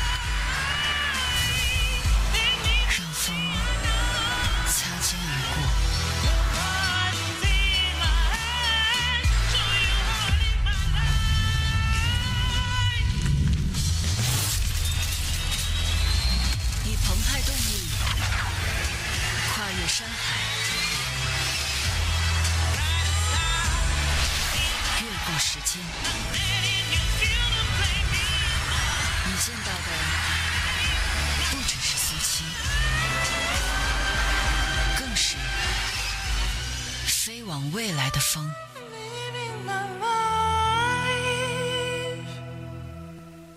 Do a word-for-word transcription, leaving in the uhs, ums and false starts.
让风擦肩而过。以澎湃动力跨越山海，越过时间。你见到的不只是苏七，更是飞往未来的风。